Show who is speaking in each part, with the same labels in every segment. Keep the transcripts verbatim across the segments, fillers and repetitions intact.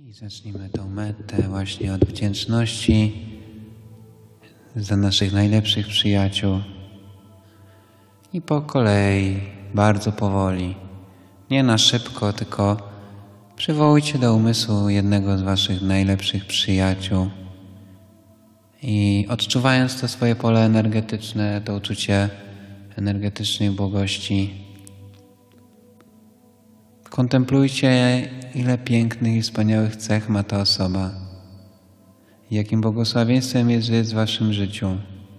Speaker 1: I zacznijmy tą metę właśnie od wdzięczności za naszych najlepszych przyjaciół. I po kolei, bardzo powoli, nie na szybko, tylko przywołujcie do umysłu jednego z waszych najlepszych przyjaciół. I odczuwając to swoje pole energetyczne, to uczucie energetycznej błogości, kontemplujcie, ile pięknych i wspaniałych cech ma ta osoba. Jakim błogosławieństwem jest żyć w waszym życiu.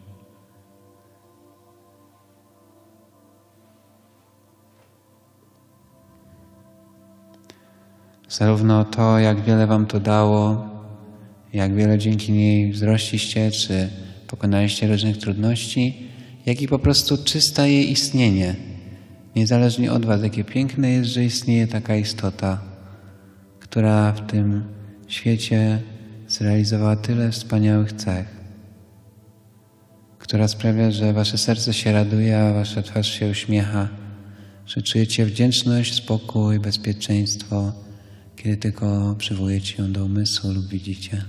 Speaker 1: Zarówno to, jak wiele wam to dało, jak wiele dzięki niej wzrośliście, czy pokonaliście różnych trudności, jak i po prostu czyste jej istnienie. Niezależnie od was, jakie piękne jest, że istnieje taka istota, która w tym świecie zrealizowała tyle wspaniałych cech, która sprawia, że wasze serce się raduje, a wasza twarz się uśmiecha, że czujecie wdzięczność, spokój, bezpieczeństwo, kiedy tylko przywołujecie ją do umysłu lub widzicie.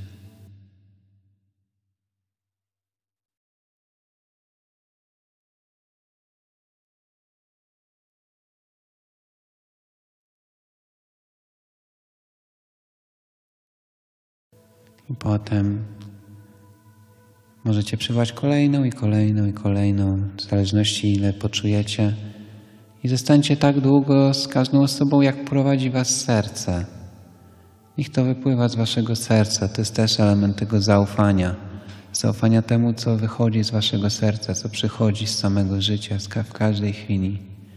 Speaker 1: I potem możecie przywołać kolejną i kolejną i kolejną, w zależności ile poczujecie. I zostańcie tak długo z każdą osobą, jak prowadzi was serce. Niech to wypływa z waszego serca. To jest też element tego zaufania. Zaufania temu, co wychodzi z waszego serca, co przychodzi z samego życia, w każdej chwili.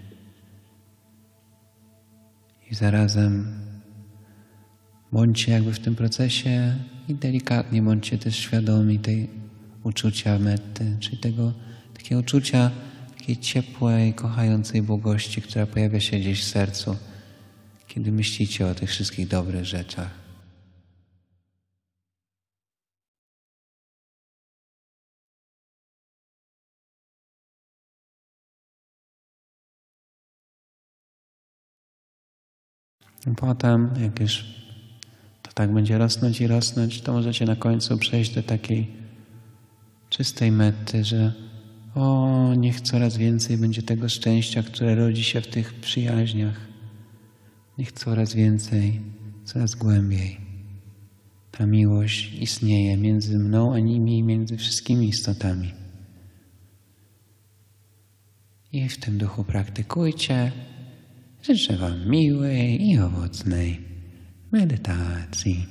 Speaker 1: I zarazem bądźcie jakby w tym procesie i delikatnie bądźcie też świadomi tej uczucia metty, czyli tego takiego uczucia takiej ciepłej, kochającej błogości, która pojawia się gdzieś w sercu, kiedy myślicie o tych wszystkich dobrych rzeczach. I potem, jak już to tak będzie rosnąć i rosnąć, to możecie na końcu przejść do takiej czystej mety, że o, niech coraz więcej będzie tego szczęścia, które rodzi się w tych przyjaźniach. Niech coraz więcej, coraz głębiej ta miłość istnieje między mną a nimi i między wszystkimi istotami. I w tym duchu praktykujcie. Życzę wam miłej i owocnej medytacji.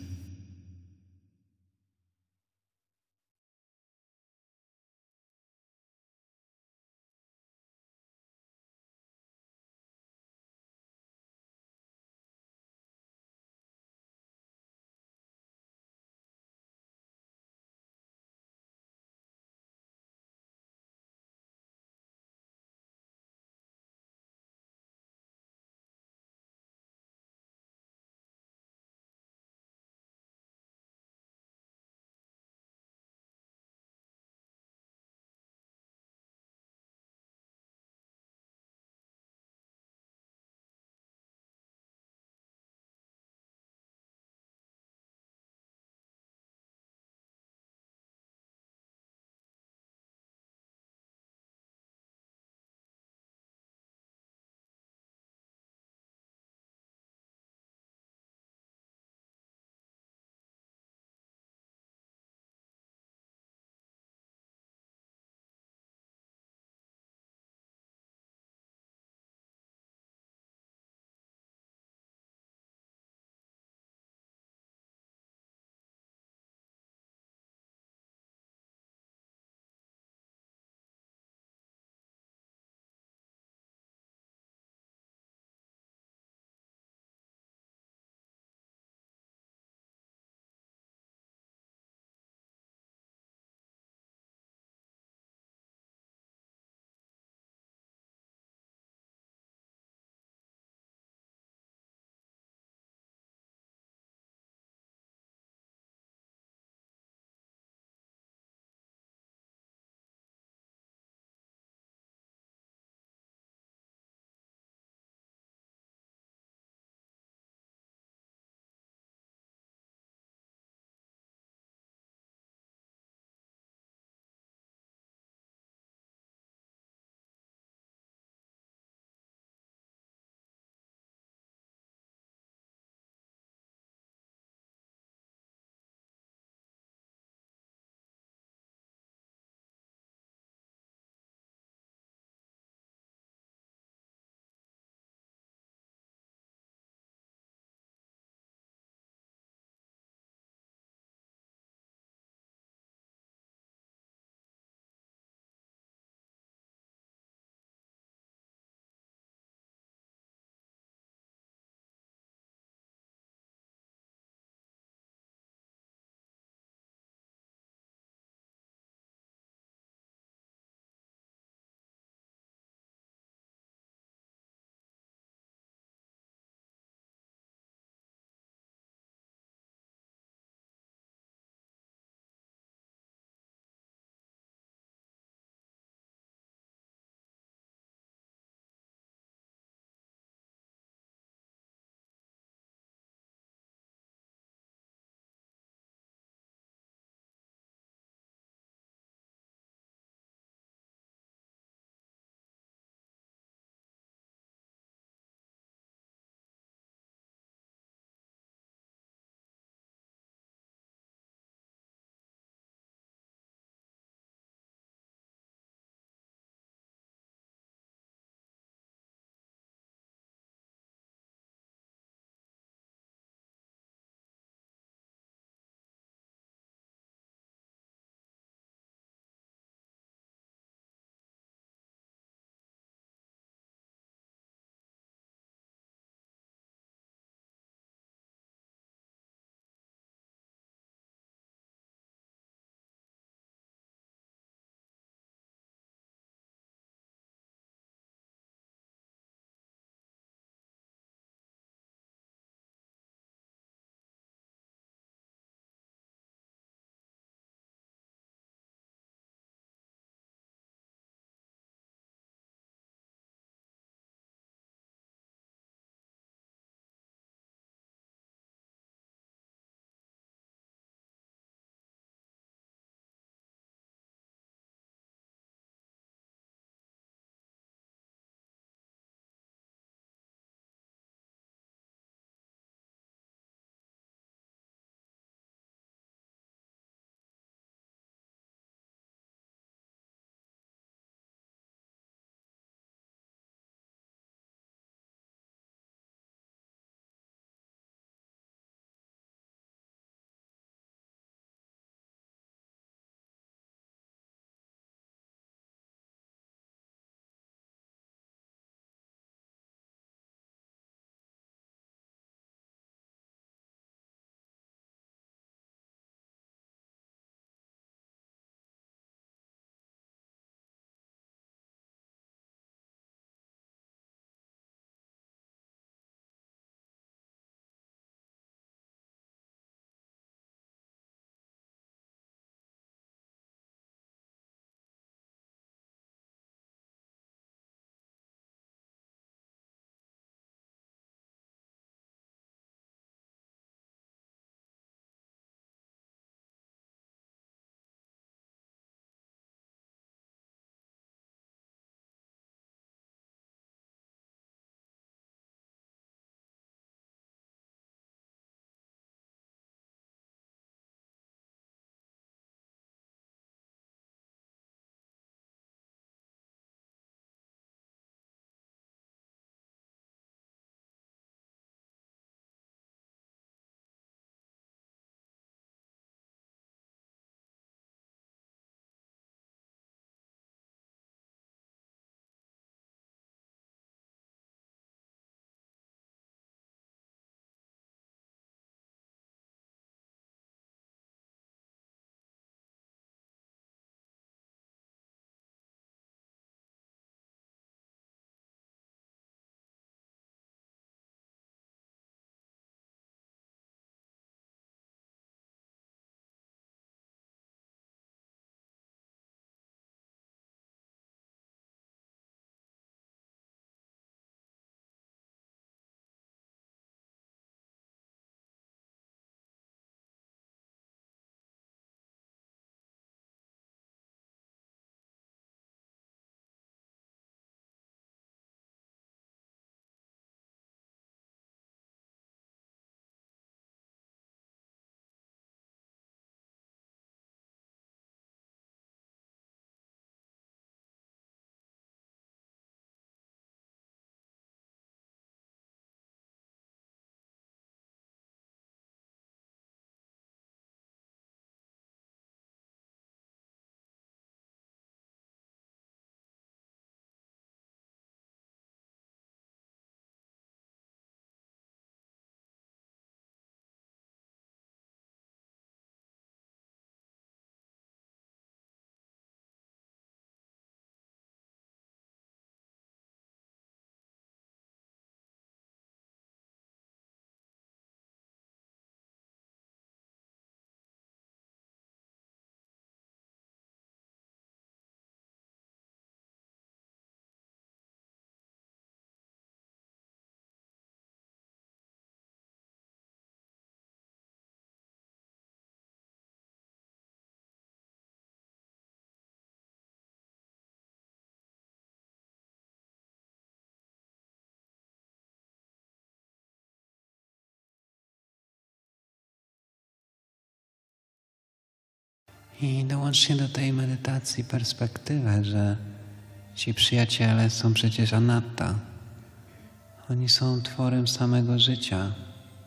Speaker 1: I dołączcie do tej medytacji perspektywę, że ci przyjaciele są przecież anatta. Oni są tworem samego życia.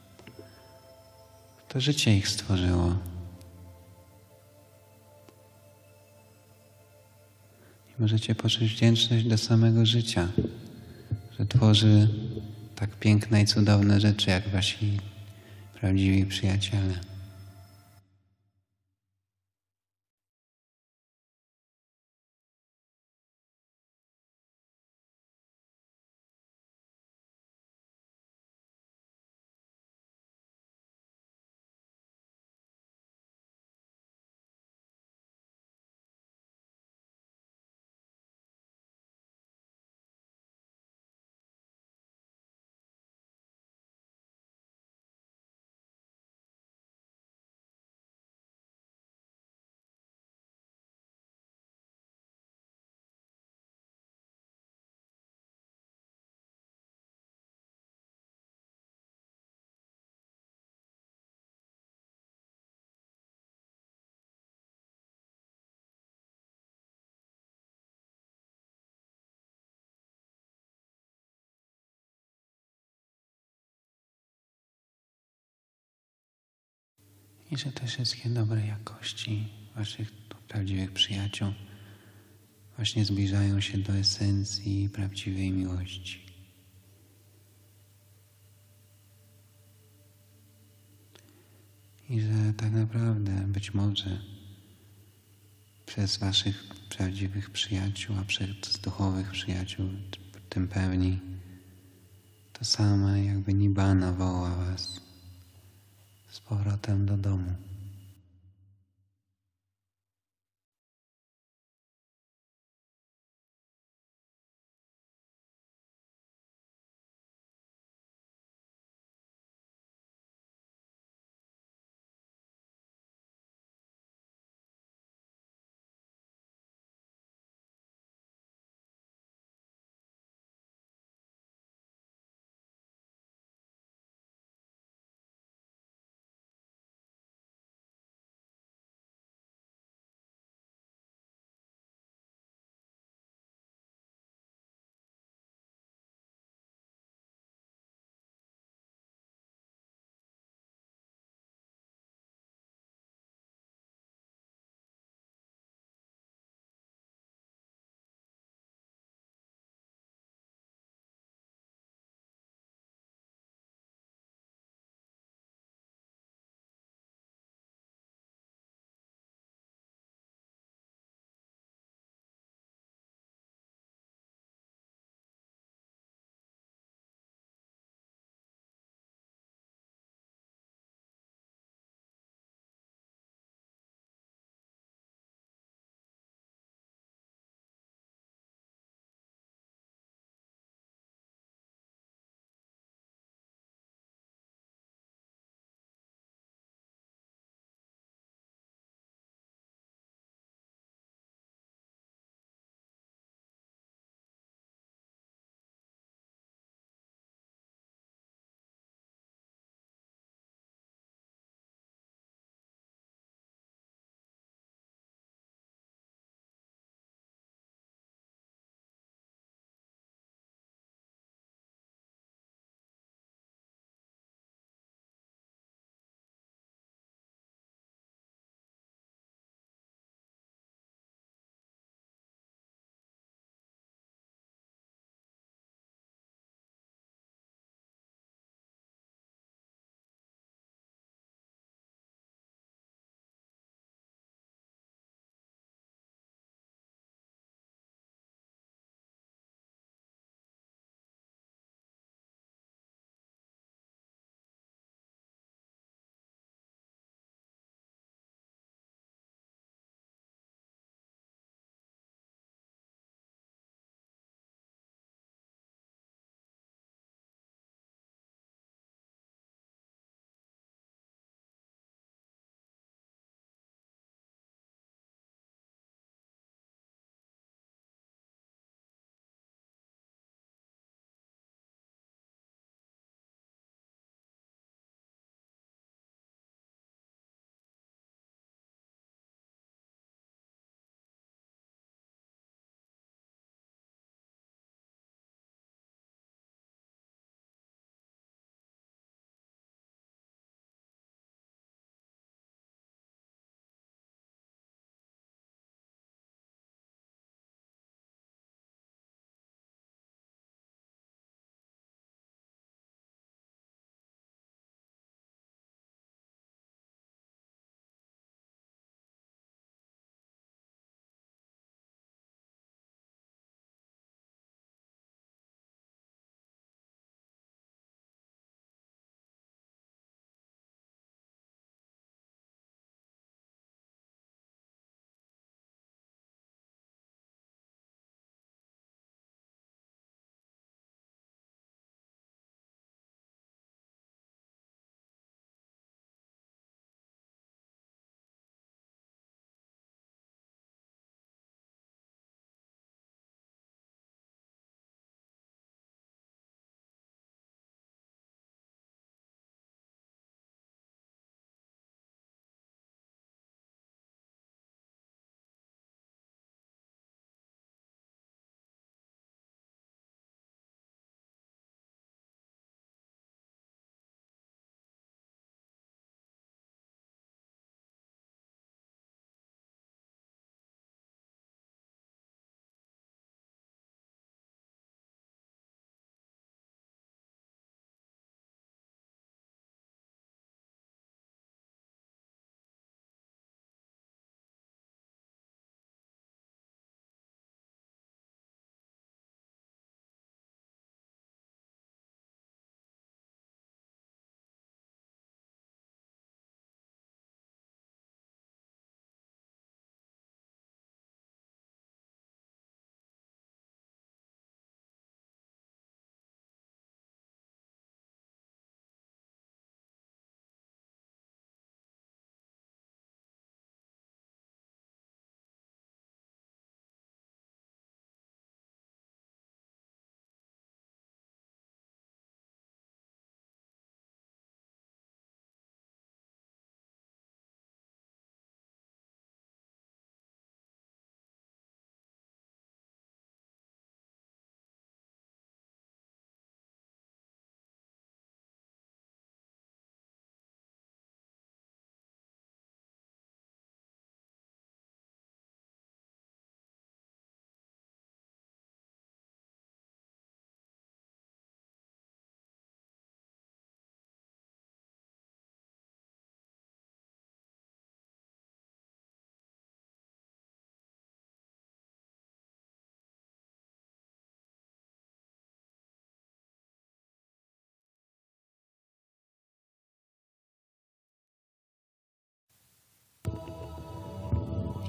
Speaker 1: To życie ich stworzyło. I możecie poczuć wdzięczność do samego życia, że tworzy tak piękne i cudowne rzeczy jak wasi prawdziwi przyjaciele. I że te wszystkie dobre jakości waszych prawdziwych przyjaciół właśnie zbliżają się do esencji prawdziwej miłości. I że tak naprawdę być może przez waszych prawdziwych przyjaciół, a przez duchowych przyjaciół, tym pewni, to same jakby Nibbana woła was z powrotem do domu.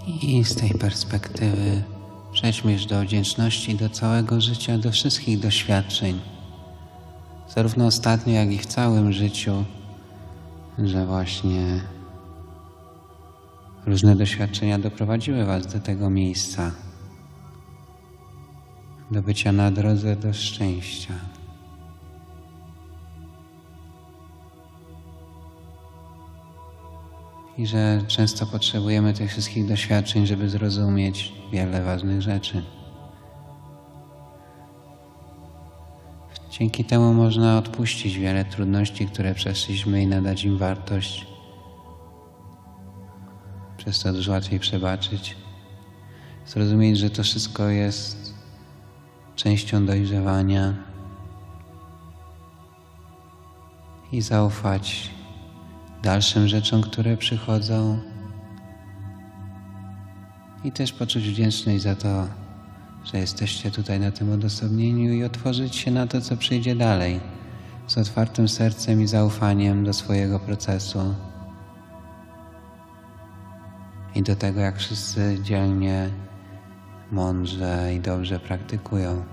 Speaker 1: I z tej perspektywy przejdźmy już do wdzięczności do całego życia, do wszystkich doświadczeń, zarówno ostatnio, jak i w całym życiu, że właśnie różne doświadczenia doprowadziły Was do tego miejsca, do bycia na drodze do szczęścia. I że często potrzebujemy tych wszystkich doświadczeń, żeby zrozumieć wiele ważnych rzeczy. Dzięki temu można odpuścić wiele trudności, które przeszliśmy, i nadać im wartość. Przez to dużo łatwiej przebaczyć. Zrozumieć, że to wszystko jest częścią dojrzewania i zaufać dalszym rzeczom, które przychodzą, i też poczuć wdzięczność za to, że jesteście tutaj na tym odosobnieniu, i otworzyć się na to, co przyjdzie dalej, z otwartym sercem i zaufaniem do swojego procesu i do tego, jak wszyscy dzielnie, mądrze i dobrze praktykują.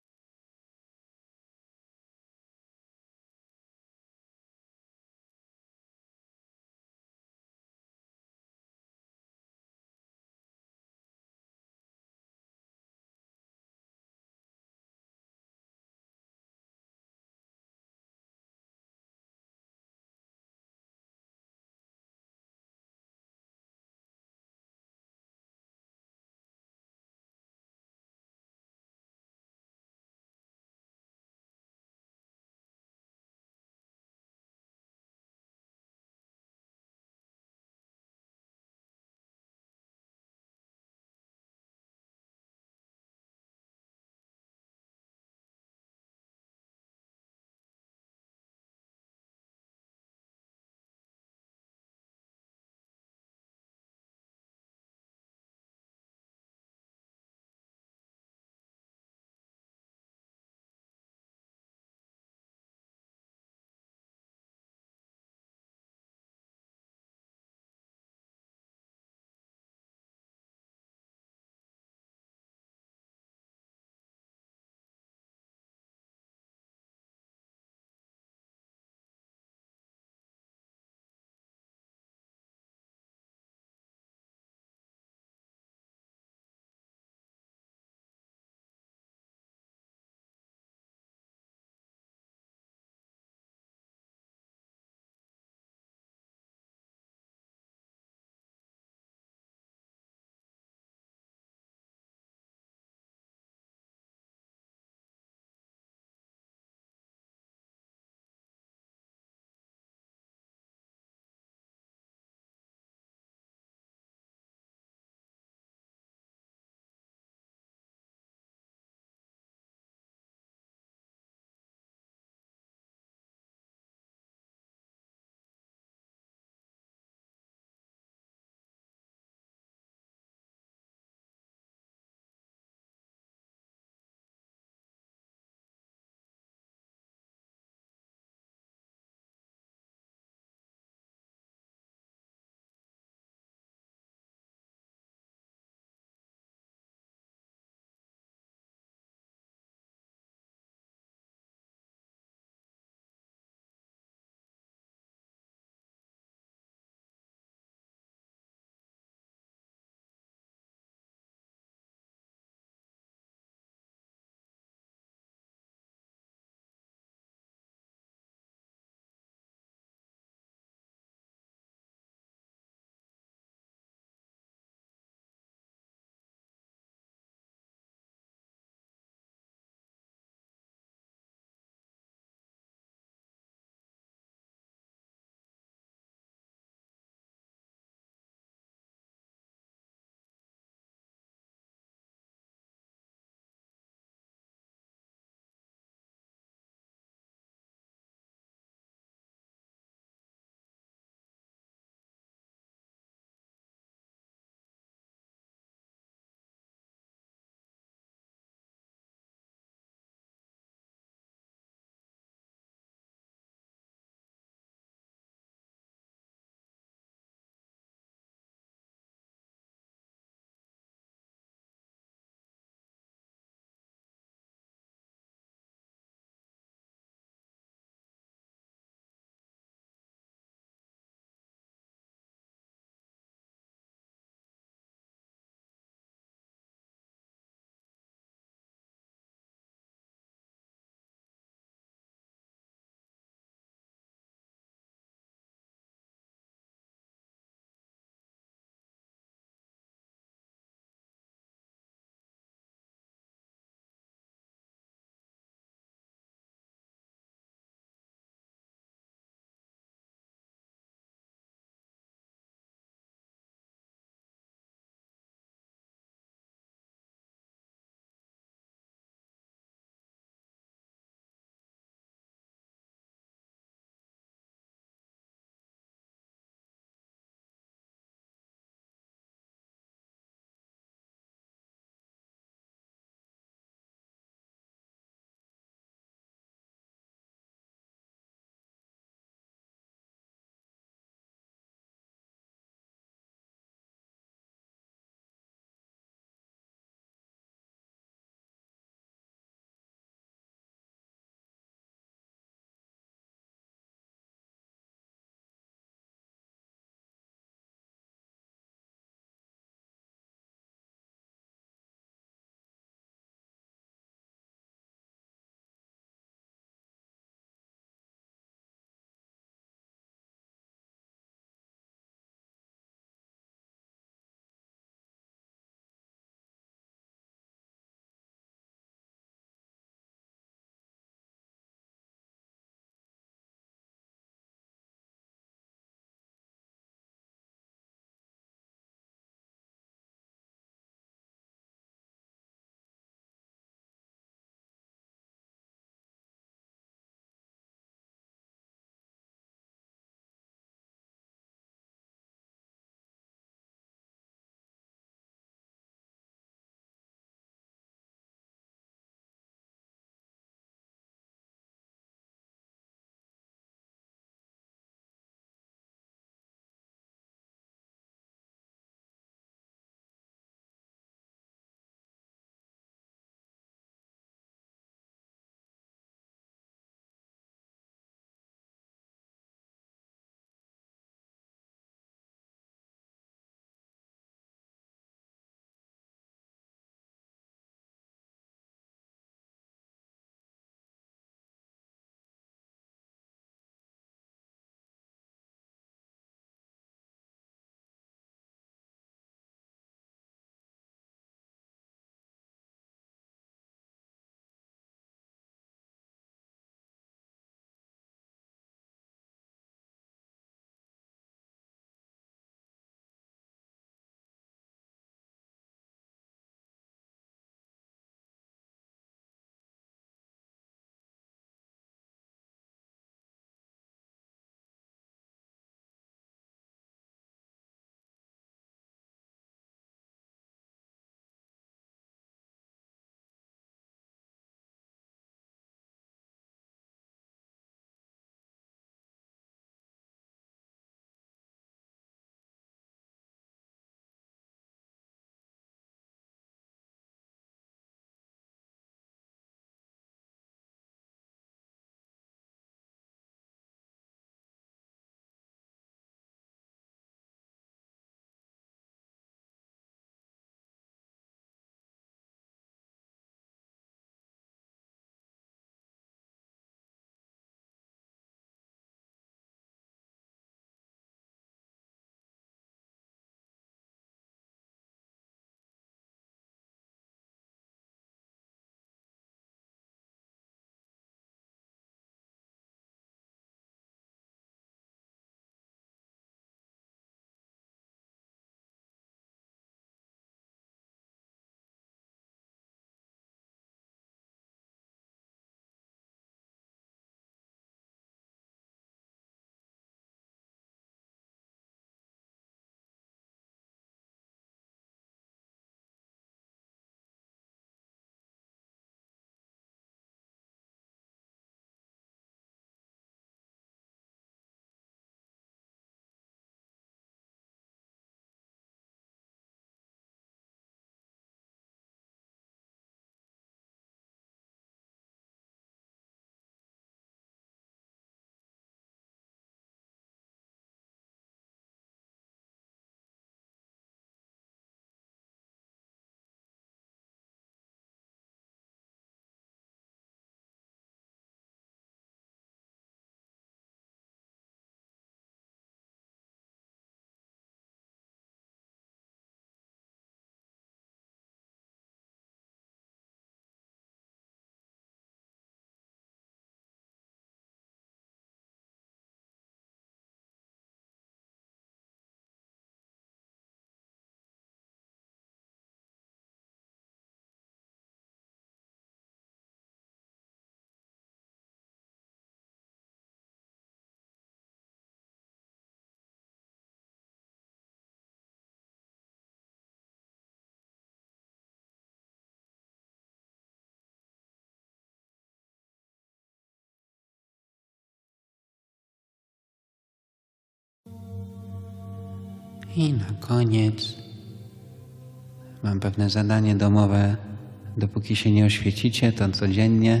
Speaker 1: I na koniec mam pewne zadanie domowe. Dopóki się nie oświecicie, to codziennie,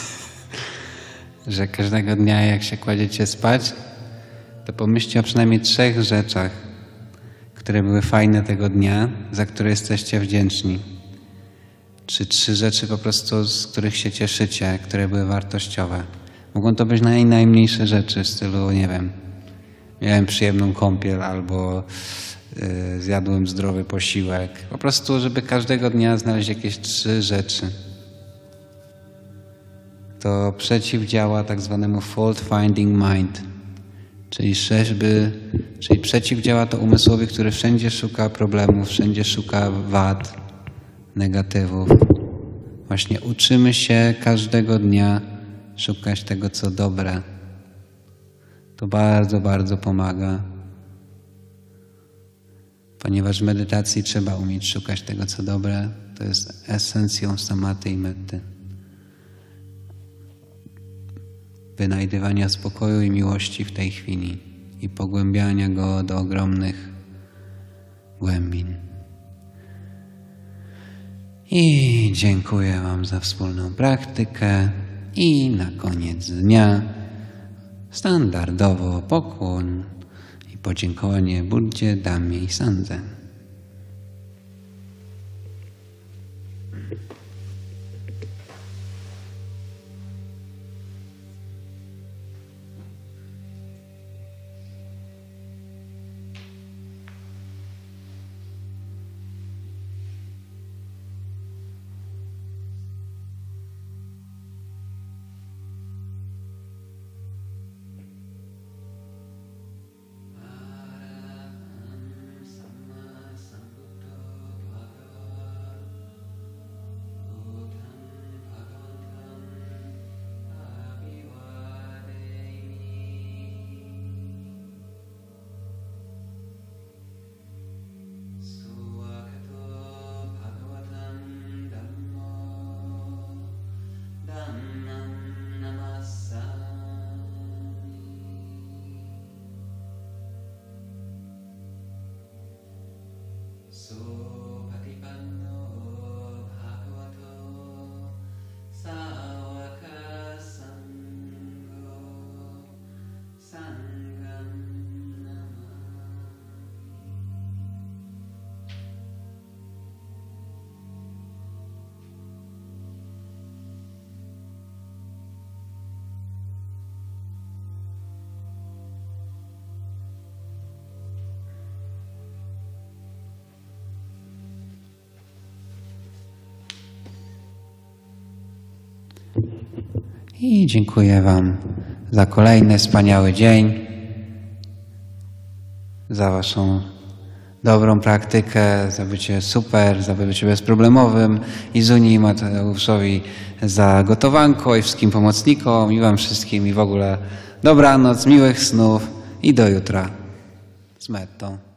Speaker 1: że każdego dnia jak się kładziecie spać, to pomyślcie o przynajmniej trzech rzeczach, które były fajne tego dnia, za które jesteście wdzięczni. Czy trzy rzeczy po prostu, z których się cieszycie, które były wartościowe. Mogą to być naj, najmniejsze rzeczy w stylu, nie wiem, miałem przyjemną kąpiel albo yy, zjadłem zdrowy posiłek. Po prostu, żeby każdego dnia znaleźć jakieś trzy rzeczy. To przeciwdziała tak zwanemu fault finding mind, czyli rzeźby, czyli przeciwdziała to umysłowi, który wszędzie szuka problemów, wszędzie szuka wad, negatywów. Właśnie uczymy się każdego dnia szukać tego, co dobre. To bardzo, bardzo pomaga. Ponieważ w medytacji trzeba umieć szukać tego, co dobre. To jest esencją samaty i metty. Wynajdywania spokoju i miłości w tej chwili i pogłębiania go do ogromnych głębin. I dziękuję Wam za wspólną praktykę. I na koniec dnia standardowo pokłon i podziękowanie Buddzie, Dhammie i Sandze. I dziękuję Wam za kolejny wspaniały dzień, za Waszą dobrą praktykę, za bycie super, za bycie bezproblemowym i Zuni i Mateuszowi za gotowanko i wszystkim pomocnikom i Wam wszystkim i w ogóle dobranoc, miłych snów i do jutra z mettą.